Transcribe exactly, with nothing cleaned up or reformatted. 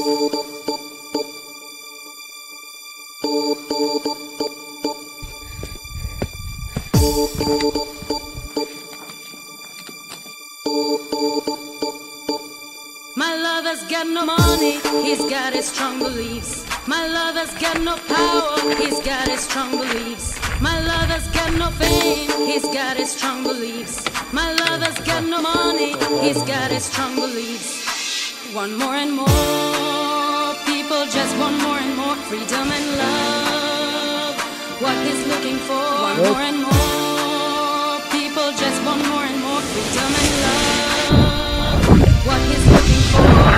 My lover's got no money, he's got his strong beliefs. My lover's got no power, he's got his strong beliefs. My lover's got no fame, he's got his strong beliefs. My lover's got no money, he's got his strong beliefs. Want more and more, people just want more and more freedom and love. What he's looking for, want more and more, people just want more and more freedom and love. What he's looking for.